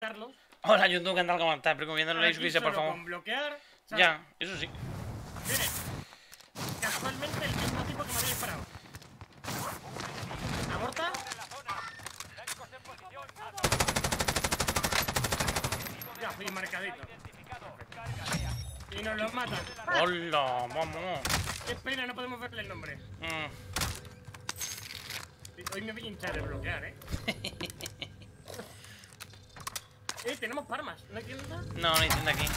matarlos. Hola, YouTube, ¿qué tal? ¿Cómo estás? Recomiéndole y Aquí suscribirse, por solo favor. con bloquear, ¿sabes? Ya, eso sí. Miren, casualmente el mismo tipo que me había disparado. ¿Aborta? Ya, fui marcadito. Y nos los matan. Hola, vamos. Qué pena, no podemos verle el nombre. Hoy me voy a hinchar de bloquear, tenemos parmas, ¿no hay tienda? No, no hay tienda aquí.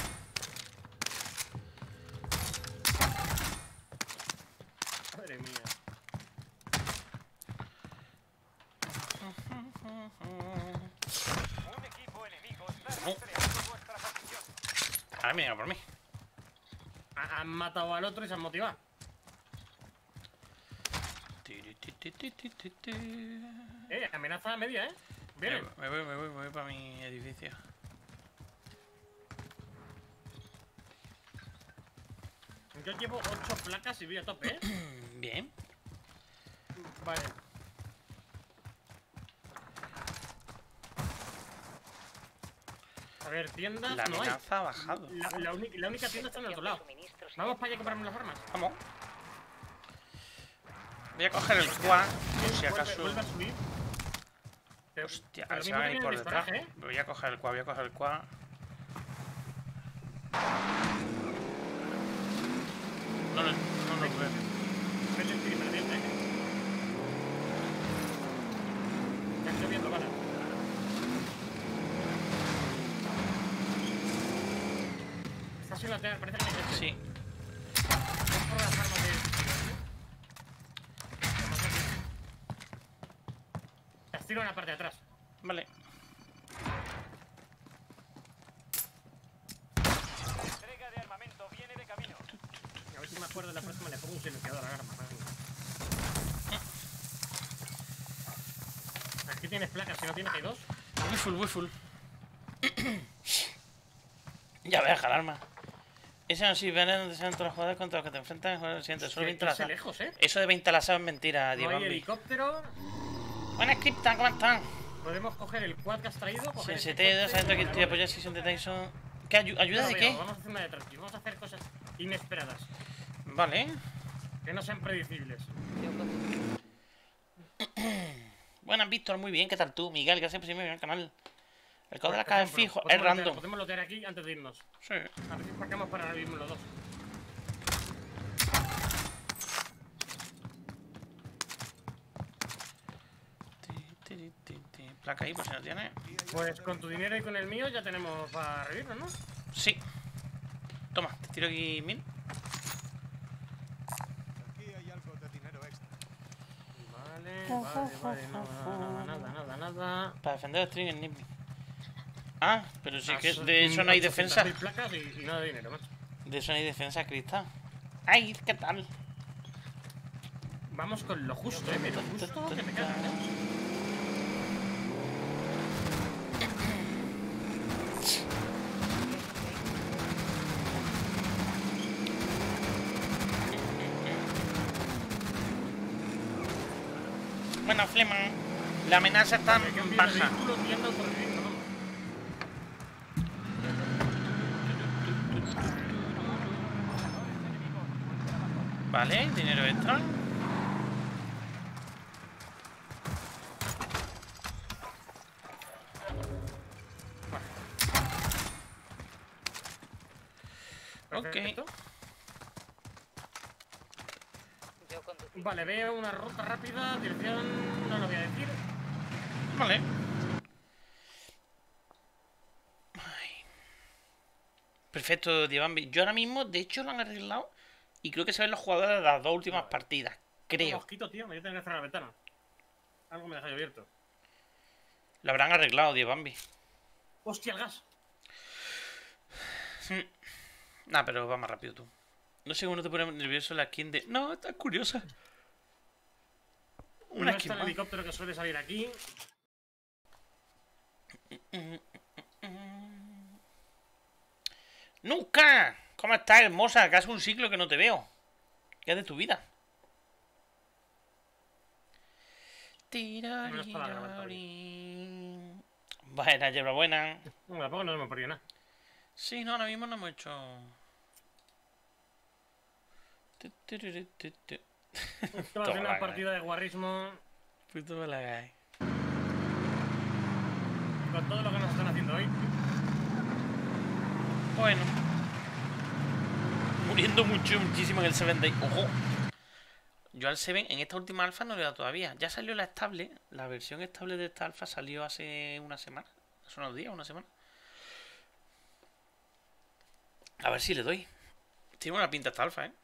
Madre mía. Un equipo enemigo está No. rastreando vuestra posición. Ahora viene por mí. Han matado al otro y se han motivado. Amenaza a media, Vienen. Me voy para mi edificio. Yo llevo 8 placas y voy a tope, Bien. Vale. A ver, tiendas La no hay. amenaza ha bajado. La única tienda está en el otro lado. Vamos para allá a comprarme las armas. Vamos. Voy a coger el quad, por si acaso. Vuelve a subir. Hostia, pero se mismo van a ir tienen por el detrás. disparaje, Voy a coger el quad, No lo veo. Vete, sí, me la tienda, Ya estoy viendo balas. Está sin la tela, parece que me Sí. por las armas de... Las tiro en la parte de atrás. Vale. Entrega de armamento viene de camino. A ver si me acuerdo de la próxima, le pongo un silenciador a la arma. Aquí tienes placas, si no tienes, hay 2. Muy full. Ya voy a dejar arma. Ese no sirve donde sean todos los jugadores contra los que te enfrentan en el juego del siguiente. Solo 20 lasados. lejos, Eso de 20 lasados es mentira, No Diego. hay helicóptero. Buenas, Krypton, ¿cómo están? Podemos coger el quad que has traído. Si se te da, adentro que estoy apoyando Season de Tyson. ¿Qué ayuda de qué? Vamos a hacer una de tranqui. Vamos a hacer cosas inesperadas. Vale. Que no sean predecibles. Buenas, Víctor, muy bien. ¿Qué tal tú? Miguel, gracias por seguirme en el canal. El código de la Por caja es ejemplo, fijo, es podemos random. Podemos lotear aquí antes de irnos. Sí. A ver si sacamos para ahora mismo los dos. Placa ahí, por si no tiene. Pues con tu dinero y con el mío ya tenemos para revivirnos, ¿no? Sí. Toma, te tiro aquí 1000. Aquí hay algo de dinero extra. Vale. Nada. Para defender el string en Nimby. Ah, pero sí que Has- de eso no hay 800.000 defensa. placas y nada de dinero, macho. De eso no hay defensa, Cristal. Ay, ¿qué tal? Vamos con lo justo, pero justo que te cagas, Bueno, Flema, la amenaza está baja. Vale, dinero extra. Perfecto. Vale, veo una ruta rápida, dirección, no lo voy a decir. Vale. Ay. Perfecto, Diabambi. Yo ahora mismo, de hecho, lo han arreglado. Y creo que se ven los jugadores de las dos últimas partidas. Creo. Mosquito, tío, me voy a tener que cerrar la ventana. Algo me deja abierto. Lo habrán arreglado, Diabambi. ¡Hostia, el gas! Nah, pero va más rápido tú. No sé cómo no te pone nervioso la skin de... No, está curiosa. No está el helicóptero que suele salir aquí. ¡Nunca! ¿Cómo estás, hermosa? Que hace un ciclo que no te veo. ¿Qué es de tu vida? Buena, hierba buena. Bueno, tampoco nos hemos perdido nada. Sí, no, ahora mismo no hemos hecho... Esto va a ser una partida de guarrismo Puto me la cae. con todo lo que nos están haciendo hoy. Bueno. Muriendo muchísimo en el 7 Day. ¡Ojo! Yo al 7 en esta última alfa no le he dado todavía. Ya salió la estable. La versión estable de esta alfa salió hace una semana. Hace unos días, una semana. A ver si le doy. Tiene una pinta esta alfa, ¿eh?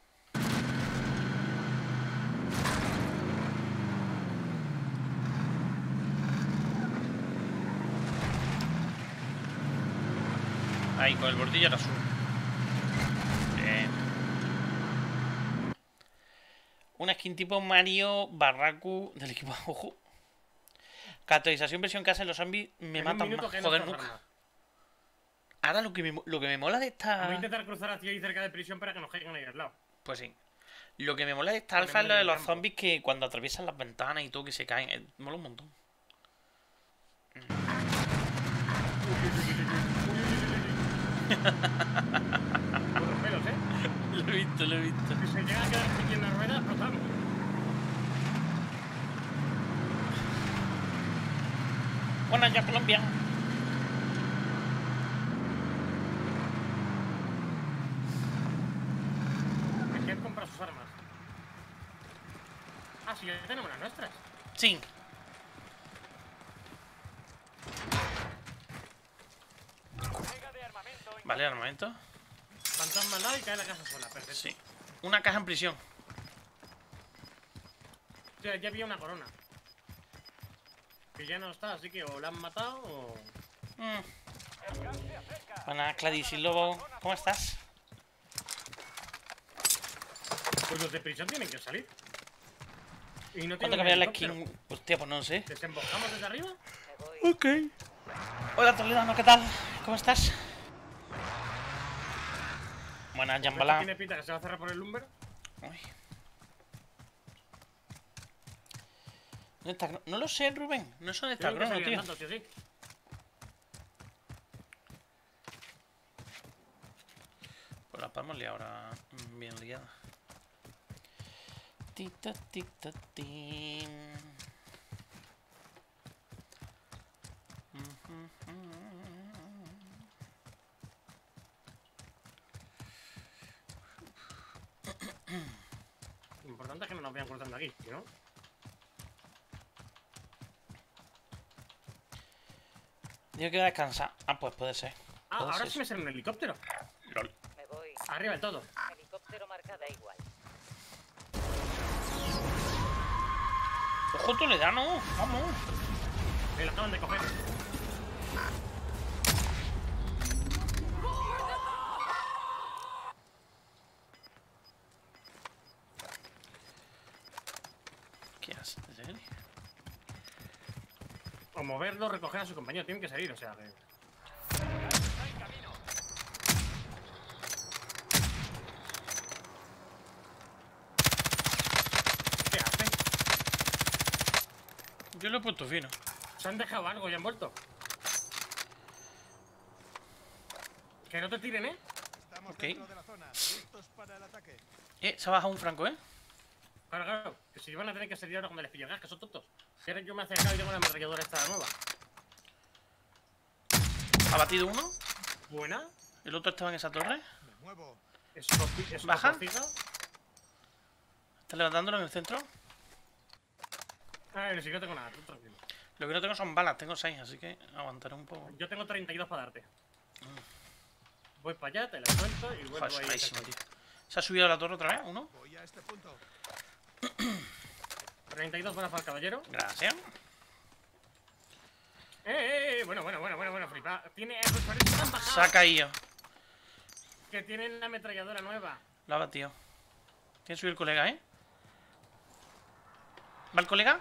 Ahí, con el bordillo era azul. Bien. Una skin tipo Mario Barracu del equipo. Ojo. Caracterización versión que hacen los zombies me En un matan minuto más. que Joder, nos nunca. arma. Ahora lo que me mola de Voy a esta... intentar cruzar hacia ahí cerca de prisión para que nos caigan ahí al lado. Pues sí. Lo que me mola de esta Ponemos alfa es lo en de el los campo. zombies que cuando atraviesan las ventanas y todo que se caen. Mola un montón. Buenos pelos, ¿eh? Lo he visto, lo he visto. Si se llega a quedar aquí en la rueda, explotamos. Bueno, ya Colombia. Hay que comprar sus armas. Ah, sí, ya tenemos las nuestras. Sí. Entrega de armamento. Vale, armamento. Fantasma al lado y cae la casa sola. Perfecto. Sí. Una caja en prisión. O sea, ya había una corona. Que ya no está, así que o la han matado o... El gas se acerca. Buenas, Gladys y Lobo. ¿Cómo estás? Pues los de prisión tienen que salir. Y no ¿Cuánto tienen cambiar la helicóptero. skin? Hostia, pues no sé. ¿Desembocamos desde arriba? Ok. Hola, Toledano, ¿qué tal? ¿Cómo estás? Buenas, Esto Jambalá. tiene pinta que se va a cerrar por el lumber. Uy. ¿Dónde está Crono? No lo sé, Rubén. No sé dónde está Tienen que Crono, salir tío. andando, sí o sí. Pues la palma ahora bien liada. Tita, tita, tin. Lo importante es que no nos vayan cruzando aquí, ¿no? Digo que va a descansar. Ah, pues puede ser. Ah, Puede ahora ser. sí me sale un helicóptero. LOL. Me voy. Arriba del todo. Helicóptero marcada igual. ¡Ojo, Toledano! ¡Vamos! Me lo acaban de coger. ¿Qué haces? O moverlo, recoger a su compañero. Tienen que salir, o sea que... Está en camino. ¿Qué hace? Yo lo he puesto fino. Se han dejado algo y han vuelto. Que no te tiren, ¿eh? Estamos Ok. dentro de la zona, listos para el ataque. Se ha bajado un franco, ¿eh? Claro, claro. Que si van a tener que salir ahora cuando les pillo gas, que son tontos. Si ahora yo me he acercado y tengo la ametralladora esta nueva. Ha batido uno. Buena. El otro estaba en esa torre. Me muevo. Es Baja. fija. Está levantándolo en el centro. Ah, ni siquiera tengo nada, tú tranquilo. Lo que no tengo son balas. Tengo 6, así que aguantaré un poco. Yo tengo 32 para darte. Voy para allá, te la suelto y vuelvo Joder, ahí. malísimo, tío. ¿Se ha subido a la torre otra vez? ¿Uno? Voy a este punto. 32 buenas para el caballero. Gracias. Bueno, flipa. Tiene. Pues parece que han bajado. Se ha caído. Que tienen la ametralladora nueva. Lo ha batido. Tiene que subir el colega, ¿eh? ¿Va el colega?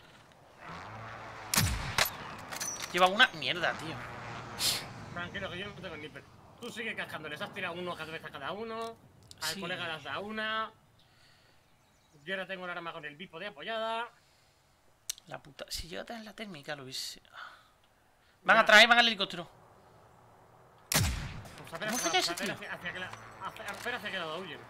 Lleva una mierda, tío. Tranquilo, que yo no tengo sniper. Tú sigue cascando, les has tirado uno cada vez a cada uno. Al Sí. colega le has dado una. Yo ahora tengo el arma con el bipo de apoyada. La puta. Si llega a tener la térmica, lo hubiese. Van atrás, van al helicóptero. Pues a ver ¿Cómo hacia- falla ese a ver tío? hacia que la- hacia que la huyen.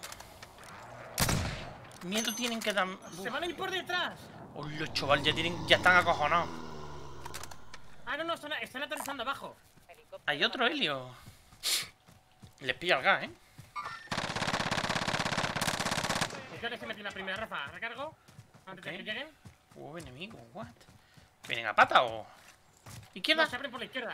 Miedo tienen que dar. ¡Se van a ir por detrás! Los chaval, ya están acojonados. Ah, no, están aterrizando abajo. Hay otro helio. Les pilla el gas, ¿eh? Pues yo les he metido la primera rafa. ¿Recargo? Antes de Ok. que lleguen. Enemigo, what? ¿Vienen a pata o...? ¿Izquierda? No, se abren por la izquierda.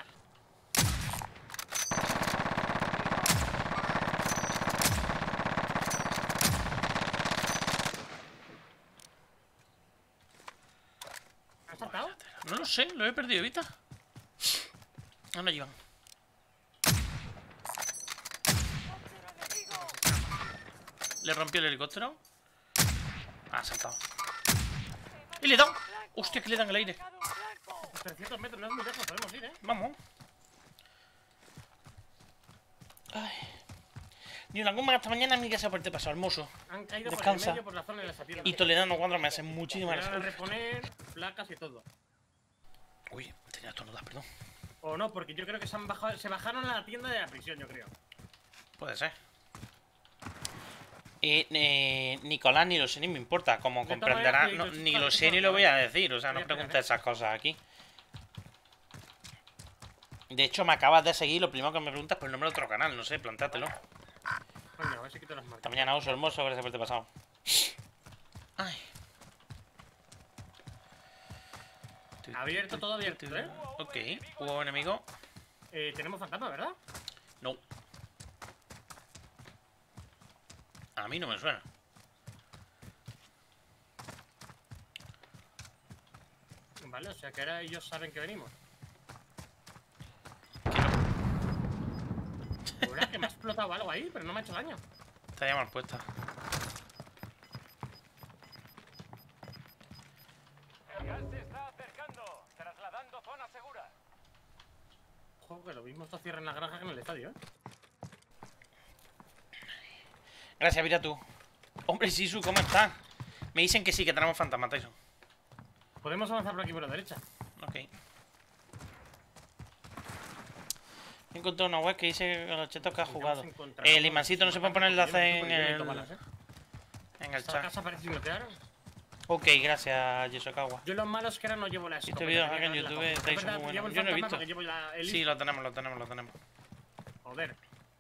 ¿Has saltado? No lo sé, lo he perdido, ¿viste? ¿Dónde llevan? Le rompió el helicóptero. Ha saltado. ¡Y le he dado! ¡Hostia, que le dan el aire! Pues 300 metros, no es muy lejos, podemos ir, ¿eh? Vamos. Ay. Ni una goma hasta mañana ni que se aparte pasado, hermoso. Han caído Descansa. por el medio por la zona de las atiendas. Y Toledano 4 meses, muchísimas Van a gracias. reponer placas y todo. Uy, tenía estornudas, perdón. O no, porque yo creo que se bajaron a la tienda de la prisión, yo creo. Puede ser. Nicolás, ni lo sé ni me importa. Como De todas comprenderá, maneras, ni lo sé ni lo voy a decir. O sea, no Espera, preguntes esas cosas aquí. De hecho, me acabas de seguir. Lo primero que me preguntas es por el nombre de otro canal. No sé, plantátelo. Coño, a ver si quito las Hasta marcas. mañana, oso hermoso. Gracias por haberte pasado. Ay. Abierto, todo abierto, ¿eh? Ok, hubo enemigo. Tenemos fantasma, ¿verdad? No. A mí no me suena. Vale, o sea que ahora ellos saben que venimos. Que no. Ahora que me ha explotado algo ahí, pero no me ha hecho daño. Está ya mal puesta. El gas se está acercando. Trasladando zona segura. Ojo, que lo mismo esto cierra en la granja que en el estadio, ¿eh? Gracias, Viratu. Hombre, Sisu, ¿cómo estás? Me dicen que sí, que tenemos fantasma, Tyson. Podemos avanzar por aquí por la derecha. Ok. He encontrado una web que dice que los chetos que ha jugado. El imancito no se puede poner enlace en el Esta chat. casa parece inundar. Ok, gracias, Yesokawa. Yo lo malo es que ahora no llevo la escopeta. vídeo tenía en que YouTube, haberla cogido. estáis Es verdad, muy llevo buenos. el Yo no he fantasma visto. porque llevo el Sí, lo tenemos, lo tenemos, lo tenemos. Joder.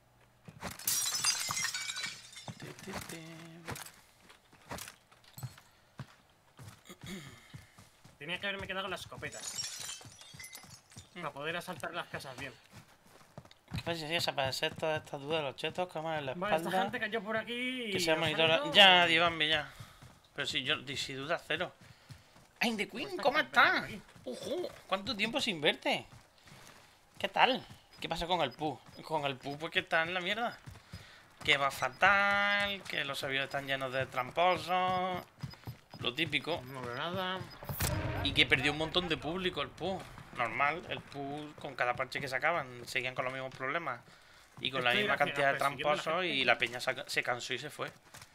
Tenía que haberme quedado con la escopeta. Para poder asaltar las casas bien. ¿Qué pasa si desaparecer todas estas dudas de los chetos? Cámara en la Vale, esta espalda. gente cayó por aquí. Que sea ¿os ha monitora. ido? Ya, Divambi, ya. Pero si yo, si duda cero. ¡Ay, The Queen! Pues ¿Cómo está estás? aquí. ¡Ojo! ¿Cuánto tiempo sin verte? ¿Qué tal? ¿Qué pasa con el Pu? Con el Pu, pues que está en la mierda. Que va fatal, que los aviones están llenos de tramposos. Lo típico. No veo nada. Y que perdió un montón de público el Pu. Normal, el Pu con cada parche que sacaban seguían con los mismos problemas. Y con la Estoy misma cantidad de persiguiendo a la tramposos gente. y la peña se cansó y se fue.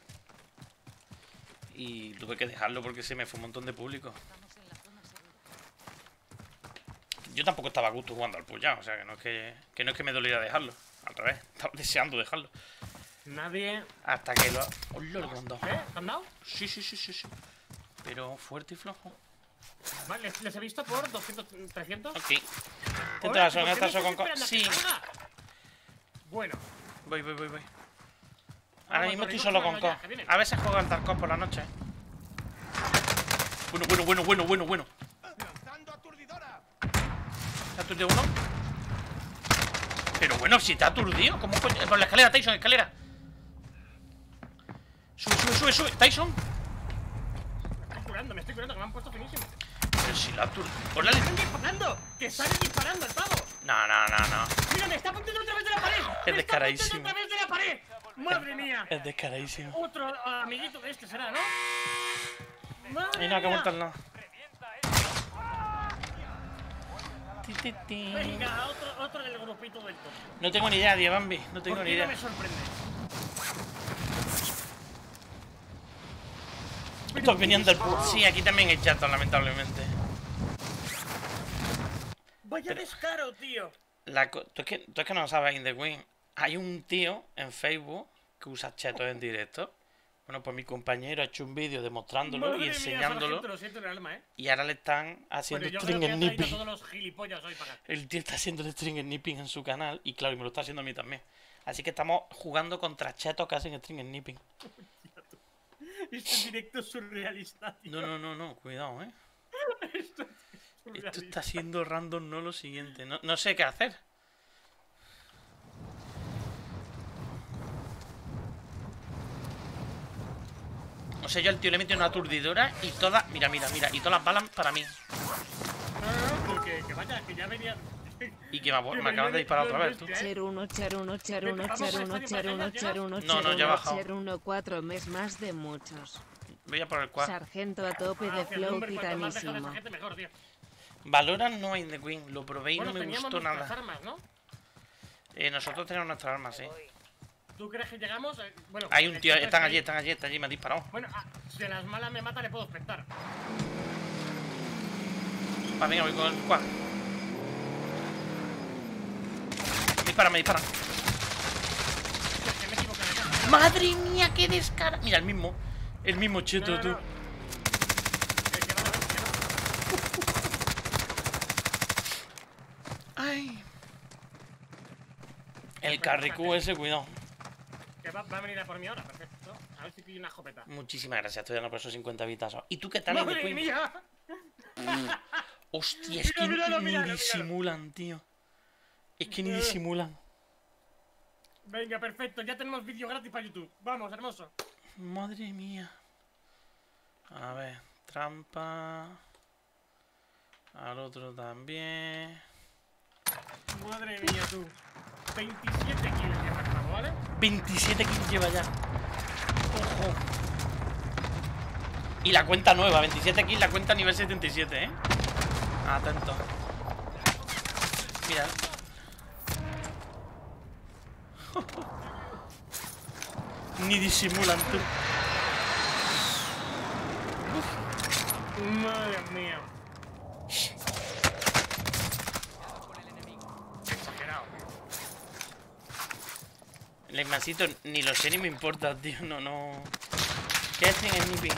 Y tuve que dejarlo porque se me fue un montón de público. Yo tampoco estaba a gusto jugando al Pu ya, o sea que no es que me doliera dejarlo. Al revés, estaba deseando dejarlo. Nadie. Hasta que lo... ¡Hola, lo que me han dado! ¿Eh? ¿Te han dado? Sí. Pero fuerte y flojo. Vale, les he visto por 200, 300. Ok. Joder, Te trazo, ¿por qué me trazo no con... estoy esperando a que Sí. salga? Bueno, Voy. Ahora Vamos, mismo estoy Torino, solo con vámonos ya, Co. que vienen. A veces juego al Tarkov por la noche. Bueno. ¡Lanzando aturdidora! ¿Te ha aturdido uno? Pero bueno, si te ha aturdido. ¿Cómo coño? Por la escalera, Tyson, escalera. Sube. Tyson. me estoy curando, que me han puesto finísimo. Pero si la aturdido. ¡Órale! ¡Me están disparando! ¡Que sale disparando el pavo! No. ¡Mira, me está apuntando otra vez de la pared! Es descaradísimo. ¡Me está apuntando otra vez de la pared! ¡Madre mía! Es descaradísimo. Otro amiguito de este será, ¿no? ¡Madre Y no, que ha mía! muerto al lado. Revienta esto. Venga, otro del grupito del top. No tengo ni idea, Bambi. No tengo ¿Por ni qué no idea. me sorprende? Estos venían del Pu. Sí, aquí también hay chatos, lamentablemente. Vaya descaro, tío. Tú es que no lo sabes, In The Win. Hay un tío en Facebook que usa chetos en directo. Bueno, pues mi compañero ha hecho un vídeo demostrándolo Madre y mía, enseñándolo. sargento, lo siento en el alma, ¿eh? Y ahora le están haciendo Pero yo creo string que and ha traído a nipping. todos los gilipollas hoy para acá. El tío está haciendo el string and nipping en su canal. Y claro, y me lo está haciendo a mí también. Así que estamos jugando contra chetos que hacen string and nipping. Este directo es surrealista, tío. No, cuidado, Esto es Esto surrealista. está siendo random, no lo siguiente. No sé qué hacer. O sea, yo al tío le he metido una aturdidora y todas... Mira, y todas las balas para mí. No, que vaya, que ya venía... Y que me acaban de disparar otra vez, tú. Cheruno, cheruno, cheruno, cheruno, cheruno, cheruno, No, ya ha bajado. cheruno, 4 mes más de muchos. Voy a por el cuadro. Sargento a tope de Hacia el flow Lumber, cuanto más deja de titanísimo. esa gente, mejor, tío. Valorant no hay in the Queen. Lo probé y Bueno, no me teníamos gustó nuestras nada. armas, ¿no? Nosotros tenemos nuestras armas, sí. ¿Tú crees que llegamos? Bueno, Hay un el tío, chico están está allí, me ha disparado. Bueno, si a las malas me mata, le puedo espectar. Va, venga, voy con el cuadro. Me disparan. Es que me equivoqué de casa. ¡Madre mía, qué descara! Mira, el mismo cheto, tú. Que van a ver, que Ay. El carricú ese, cuidado. va a venir a por mí ahora, perfecto. A ver si pillo una escopeta. Muchísimas gracias, estoy dando por esos 50 vitazos. ¿Y tú qué tal, in the ¡Madre Queen? mía! Hostia, es que Míralo, ni míralo. disimulan, tío. Es que ni disimulan. Venga, perfecto, ya tenemos vídeo gratis para YouTube. Vamos, hermoso. Madre mía. A ver, trampa. Al otro también. Madre mía, tú. 27 kills ya sacamos, ¿vale? 27 kills lleva ya. Ojo. Y la cuenta nueva, 27 kills, la cuenta nivel 77, ¿eh? Atento. Mira. Ni disimulan, tú. Madre mía. Exagerado. El Ismancito ni lo sé ni me importa, tío. No. ¿Qué hacen en Nipping?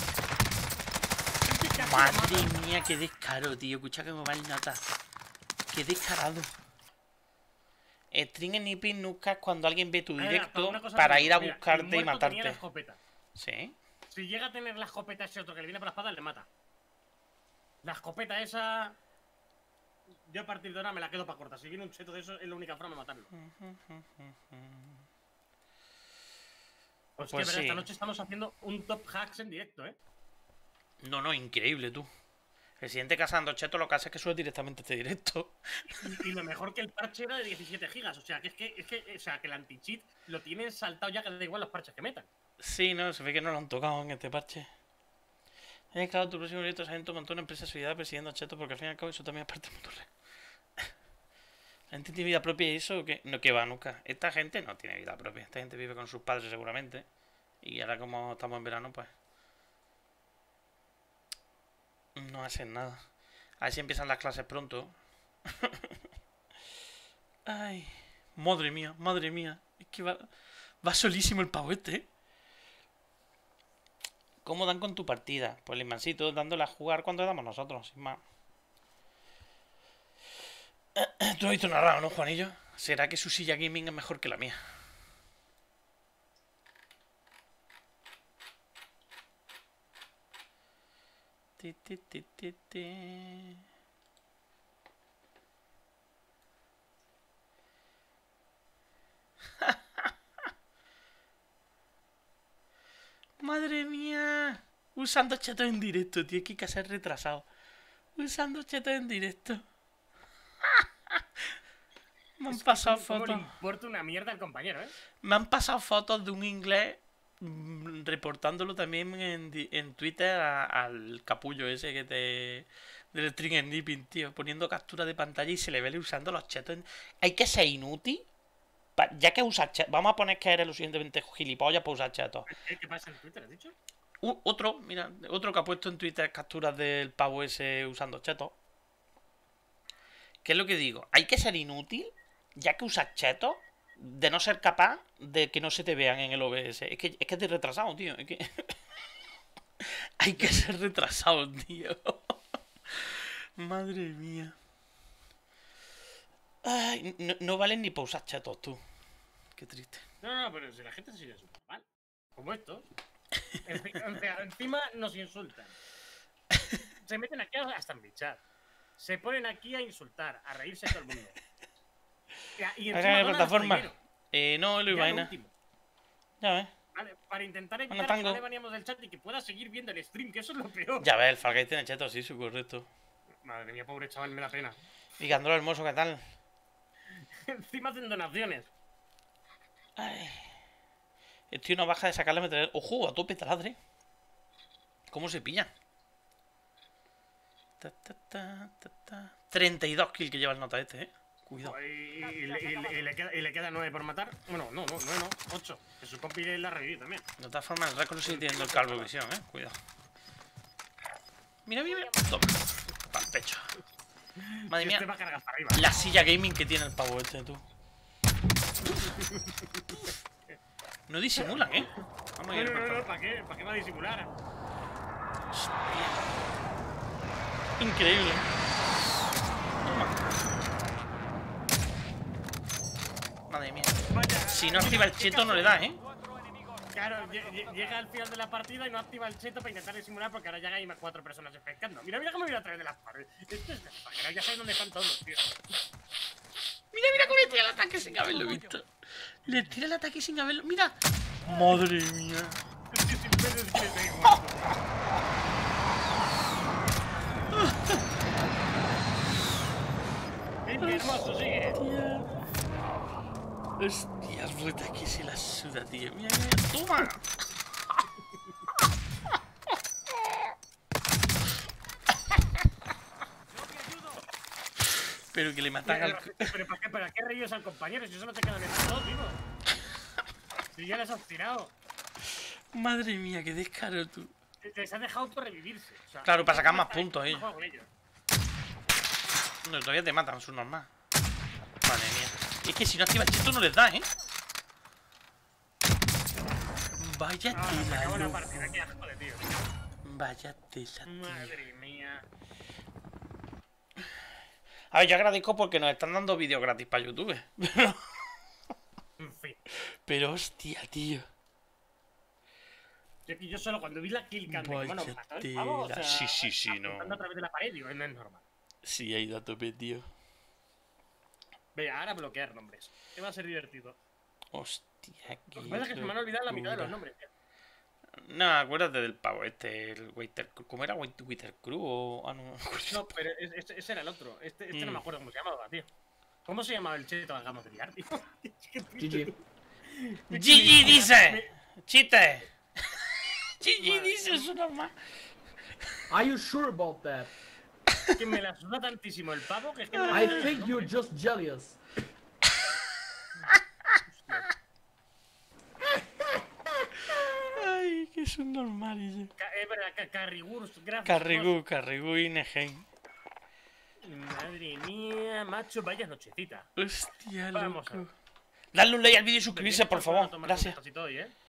Madre mía, qué descaro, tío. Escucha que me va el nota. Qué descarado. String en Nipping nunca es cuando alguien ve tu directo para ir a buscarte y matarte. La escopeta. ¿Sí? Si llega a tener la escopeta ese otro que le viene por la espada, le mata. La escopeta esa... Yo a partir de ahora me la quedo para corta. Si viene un cheto de eso, es la única forma de matarlo. Pues que Pues verdad, sí. esta noche estamos haciendo un top hacks en directo, ¿eh? No, increíble, tú. El siguiente cazando cheto lo que hace es que sube directamente este directo. Y lo mejor que el parche era de 17 gigas. O sea, que el anti-cheat lo tienen saltado ya, que da igual los parches que metan. Sí, no, se ve que no lo han tocado en este parche. Claro, tu próximo directo Sargento montó una empresa de seguridad persiguiendo a cheto porque al fin y al cabo eso también es parte del motor. ¿La gente tiene vida propia y eso? ¿Qué? No, que va nunca. Esta gente no tiene vida propia. Esta gente vive con sus padres seguramente. Y ahora como estamos en verano, pues... no hacen nada. A ver si empiezan las clases pronto. Ay. Madre mía. Es que va solísimo el pavo este, ¿eh? ¿Cómo dan con tu partida? Pues el Ismancito dándole a jugar cuando damos nosotros, sin más. Tú lo has visto narrado, ¿no, Juanillo? ¿Será que su silla gaming es mejor que la mía? Madre mía. Usando chetos en directo, tío. Que ser retrasado. Usando chetos en directo. Me han pasado ¿Cómo le fotos. importa una mierda al compañero, eh? Me han pasado fotos de un inglés reportándolo también en Twitter al capullo ese que te... del string and nipping, tío. Poniendo captura de pantalla y se le ve usando los chetos. Hay que ser inútil. Ya que usas chetos. Vamos a poner que eres lo suficientemente gilipollas para usar chetos. ¿Qué pasa en Twitter, has dicho? Otro que ha puesto en Twitter capturas del pavo ese usando chetos. ¿Qué es lo que digo? Hay que ser inútil, ya que usas chetos, de no ser capaz de que no se te vean en el OBS. Es que estoy retrasado, tío. Es que... Hay que ser retrasado, tío. Madre mía. Ay, no valen ni para usar chetos, tú. Qué triste. No, pero si la gente se sigue súper mal. Como estos. Encima nos insultan. Se meten aquí hasta en bichar. Se ponen aquí a insultar, a reírse todo el mundo. Y ¿Ahora en la donan plataforma? hasta No, lo dinero. Ya lo vaina. último. Ya ves. Vale, para intentar Bueno, evitar que tango. no le baneamos del chat y que pueda seguir viendo el stream, que eso es lo peor. Ya ves, el Fall Guys tiene chetos, sí, su correcto. Madre mía, pobre chaval, me da pena. Y Gandolo hermoso, ¿qué tal? Encima hacen donaciones. Ay. El tío no baja de sacarle meter. ¡Ojo! A tope taladre. ¿Cómo se pilla? 32 kills que lleva el nota este, Cuidado. Y le queda 9 por matar. Bueno, no, 9 no, 8. Que su compi la revivió también. De todas formas, el récord lo sigue teniendo el calvo visión, Cuidado. Mira. Toma. Para el pecho. Madre Y mía. este va a cargar para arriba. La silla gaming que tiene el pavo este, tú. No disimulan, Vamos a ir No, ¿para qué? ¿Para qué va a disimular? Increíble. Toma. Madre mía. Vaya, Si no activa el cheto no le da, Claro, llega al final de la partida y no activa el cheto para intentar disimular porque ahora ya hay más 4 personas pescando. Mira cómo viene a través de las paredes. Esto es despaguero, ya sabes dónde están todos, tío. Mira cómo le tira el ataque sin haberlo visto. Le tira el ataque sin haberlo... ¡Mira! Madre mía. Es que sin ver es que le tengo muerto. Qué hermoso, sigue. Hostias, puta, que se la suda, tío. Mira, toma. Pero que le matan al... Pero ¿para qué reíos al compañero? Si eso no te queda en el todo, tío. Si ya les has tirado. Madre mía, qué descaro, tú. Les has dejado por revivirse. O sea, Claro, para sacar más puntos, no juego con ellos. No, todavía te matan, su normal. Madre mía. Es que si no activa el cheto no les da, Vaya Se tela, acabó la loco. partida, qué asco de tío. Vaya tela, tío. Madre mía. A ver, yo agradezco porque nos están dando vídeos gratis para YouTube. En fin. Pero hostia, tío. Yo solo cuando vi la kill cam de que, Vaya bueno, mató el pavo, o tela. sea, Sí, no. apuntando a través de la pared, digo, no es normal. Sí, ha ido a tope, tío. Venga, ahora bloquear nombres. Que va a ser divertido. Hostia, qué Lo que pasa es que se me han olvidado la mitad de los nombres, tío. No, acuérdate del pavo este, el Waiter... ¿Cómo era? ¿Waiter Crew o...? Ah, no. No, pero ese era el otro. Este no me acuerdo cómo se llamaba, tío. ¿Cómo se llamaba el cheto Hagamos de liar, tío? GG. Gigi dice. Chiste. Gigi dice eso normal. Are you sure about that? Que me la suda tantísimo el pavo que es que... I think you're just jealous. Ay, que es un normal. Dice. Es verdad, Carrigur, Carrigu y Neheim. Madre mía, macho, vaya nochecita. Hostia, Vamos loco. Dadle un like al vídeo y suscribirse, por favor. Gracias. Hoy, ¿eh?